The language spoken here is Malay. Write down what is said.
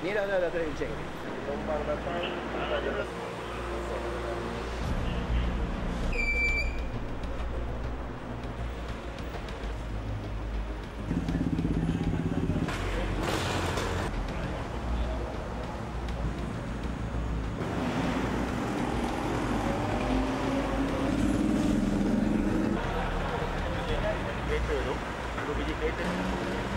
Ni dah kena cek. Lombang datang, kita ada kereta tu, 2 biji kereta.